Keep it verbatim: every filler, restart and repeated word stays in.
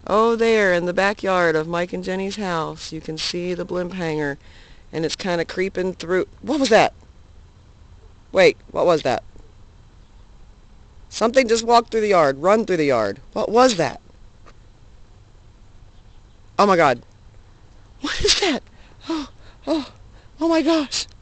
Oh, there in the backyard of Mike and Jenny's house, you can see the blimp hangar, and it's kind of creeping through. What was that? Wait, what was that? Something just walked through the yard, run through the yard. What was that? Oh my God. What is that? Oh, oh, oh my gosh.